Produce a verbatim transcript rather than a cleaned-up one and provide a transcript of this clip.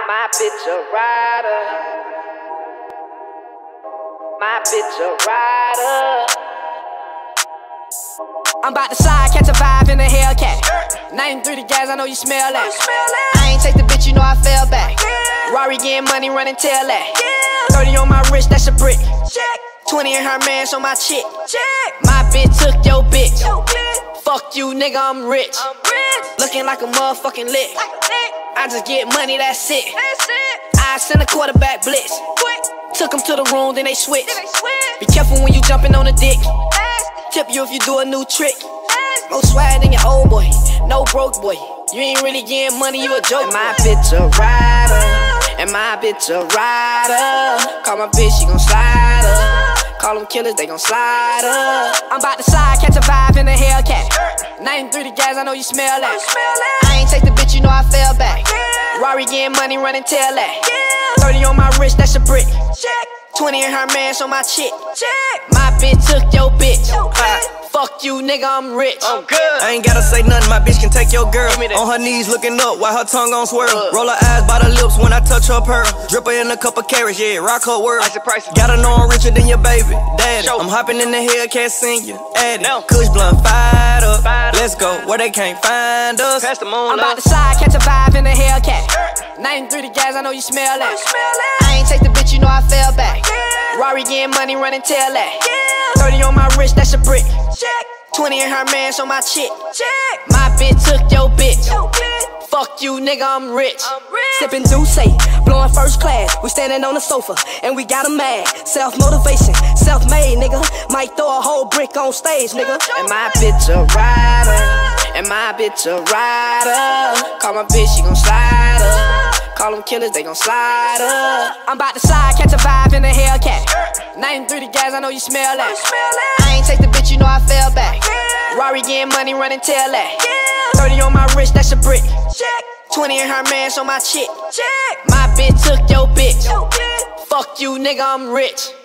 My bitch a rider. My bitch a rider. I'm about to slide, catch a vibe in a Hellcat. ninety-three the gas, I know you smell that. I ain't take the bitch, you know I fell back. Rari getting money, running tail that. thirty on my wrist, that's a brick. twenty in her mans on my chick. My bitch took your bitch. Fuck you, nigga, I'm rich. Looking like a motherfucking lick. I just get money, that's it. I send a quarterback blitz. Took them to the room, then they switch. Be careful when you jumping on a dick. Tip you if you do a new trick. More swag than your old boy, no broke boy. You ain't really getting money, you a joke. And my bitch a rider. And my bitch a rider. Call my bitch, she gon' slide up. Call them killers, they gon' slide up. I'm about to slide, catch a vibe in a Hellcat. ninety-three the gas, I know you smell that. I ain't take the bitch, you know I fell back. Rari getting money, running tail that. thirty on my wrist, that's a brick. twenty in her mans on my chick. My bitch took your bitch. Uh, fuck you, nigga, I'm rich. I'm good. I ain't gotta say nothing, my bitch can take your girl. On her knees looking up while her tongue gon' swirl. uh. Roll her eyes by the lips when I touch her pearl. Drip her in a couple carats, yeah, rock her world. Icy prices. Gotta know I'm richer than your baby daddy. Show. I'm hopping in the Hellcat, sing you addy. No. Kush blunt fired up. Fired up. Let's go where they can't find us. Pass the moon, I'm about to slide, catch a vibe in a Hellcat. ninety-three the gas, I know you smell that. I ain't take the bitch, you know I fell back. Rari getting money, running tail that. thirty on my wrist, that's a brick. twenty in her mans on my chick. My bitch took your bitch. Fuck you, nigga, I'm rich. Sippin' Douce, blowing first class. We standing on the sofa, and we got 'em mad. Self-motivation, self-made, nigga. Might throw a whole brick on stage, nigga. And my bitch a rider. And my bitch a rider. Call my bitch, she gon' slide up. Call them killers, they gon' slide up. I'm about to slide, catch a vibe in a Hellcat. ninety-three the gas, I know you smell that. I ain't take the bitch, you know I fell back. Rari getting money, running tail that. thirty on my wrist, that's a brick. twenty in her mans on my chick. My bitch took your bitch. Fuck you, nigga, I'm rich.